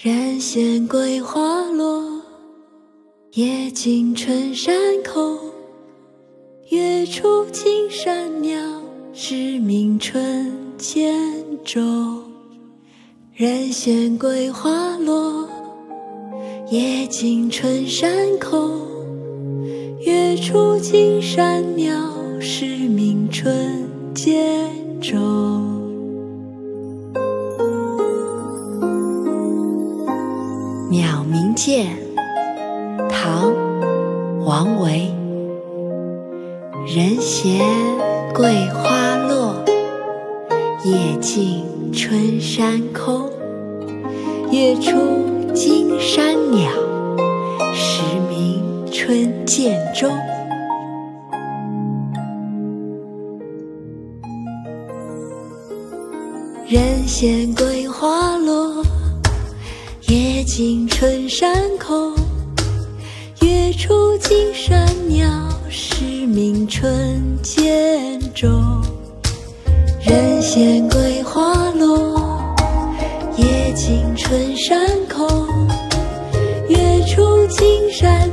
人闲桂花落，夜静春山口。月出惊山鸟，时鸣春涧洲。人闲桂花落，夜静春山口。月出惊山鸟，时鸣春涧洲。鸟鸣涧，唐·王维。人闲桂花落，夜静春山空。月出惊山鸟，时鸣春涧洲。人闲桂花落，夜静春山空。月出惊山鸟，时鸣春涧洲。人闲桂花落，夜静春山空。月出惊山